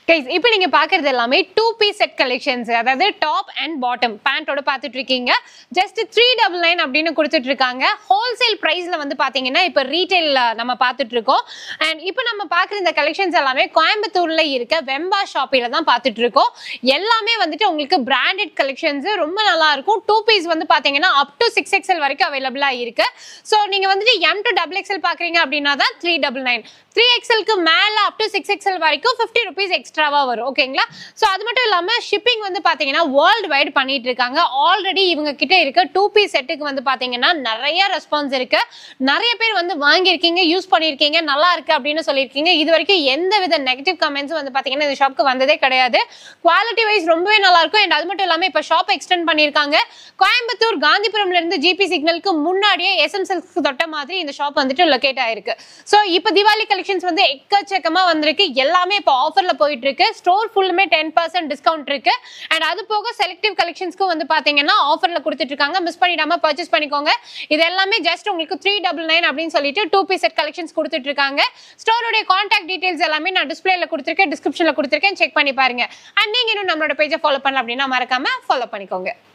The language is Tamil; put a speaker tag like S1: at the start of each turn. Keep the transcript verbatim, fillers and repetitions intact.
S1: கைஸ் இப்போ நீங்க பாக்குறது எல்லாமே two piece set collections அதாவது டாப் அண்ட் பாட்டம் பேண்டோட பாத்துட்டு இருக்கீங்க just three ninety-nine அப்படினு கொடுத்துட்டு இருக்காங்க ஹோல்சேல் பிரைஸ்ல வந்து பாத்தீங்கன்னா இப்போ ரீட்டைல் நம்ம பாத்துட்டு இருக்கோம் and இப்போ நம்ம பாக்குற இந்த கலெக்ஷன்ஸ் எல்லாமே கோயம்புத்தூர்ல இருக்க வெம்பா ஷாப்பில தான் பாத்துட்டு இருக்கோம் எல்லாமே வந்துட்டு உங்களுக்கு பிராண்டட் கலெக்ஷன்ஸ் ரொம்ப நல்லா இருக்கும் two piece வந்து பாத்தீங்கன்னா up to six X L வரைக்கும் அவேலபிளா இருக்கு சோ நீங்க வந்துட்டு M to double X L பாக்குறீங்க அப்படினா தான் three ninety-nine three X L க்கு மேல up to six X L வரைக்கும் fifty rupees எக்ஸ்ட்ராவா வரும் ஓகேங்களா சோ அது மட்டும் இல்லாம ஷிப்பிங் வந்து பாத்தீங்கன்னா வேர்ல்ட் வைட் பண்ணிட்டு இருக்காங்க ஆல்ரெடி இவங்க கிட்ட இருக்க two piece செட்டுக்கு வந்து பாத்தீங்கன்னா நிறைய ரெஸ்பான்ஸ் இருக்கு நிறைய பேர் வந்து வாங்கி இருக்கீங்க யூஸ் பண்ணிருக்கீங்க நல்லா இருக்கு அப்படினு சொல்லிருக்கீங்க இதுவரைக்கும் எந்தவித நெகட்டிவ் கமெண்ட்ஸ் வந்து பாத்தீங்கன்னா இந்த ஷாப்க்கு வந்ததே கிடையாது குவாலிட்டி வைஸ் ரொம்பவே நல்லா இருக்கும் and அது மட்டும் இல்லாம இப்ப ஷாப் எக்ஸ்டெண்ட் பண்ணிருக்காங்க கோயம்புத்தூர் காந்திபுரம்ல இருந்து ஜிபி சிக்னலுக்கு முன்னாடியே எஸ்எம்எல்க்கு தொட்ட மாதிரி இந்த ஷாப் வந்துட்டு லொகேட் ஆயிருக்கு சோ இப்போ தீபாவளி கலெக்ஷன்ஸ் வந்து எக்கச்சக்கமா வந்திருக்கு எல்லாமே இப்போ ஆஃபர்ல போயிட்டு இருக்கு ஸ்டோர் ஃபுல்லுமே ten percent டிஸ்கவுண்ட் இருக்கு and அது போக செலக்டிவ் கலெக்ஷன்ஸ்க்கு வந்து பாத்தீங்கன்னா ஆஃபர்ல கொடுத்துட்டு இருக்காங்க மிஸ் பண்ணிடாம பர்ச்சேஸ் பண்ணிக்கோங்க இது எல்லாமே ஜஸ்ட் உங்களுக்கு three ninety-nine அப்படினு சொல்லிட்டு two piece set கலெக்ஷன்ஸ் கொடுத்துட்டு இருக்காங்க ஸ்டோரோட கான்டாக்ட் டீடைல்ஸ் எல்லாமே நான் டிஸ்ப்ளேல கொடுத்திருக்கேன் டிஸ்கிரிப்ஷன்ல கொடுத்திருக்கேன் செக் பண்ணி பாருங்க and நீங்க இன்னும் நம்மளோட பேஜை ஃபாலோ பண்ணல அப்படினா மறக்காம ஃபாலோ பண்ணிக்கோங்க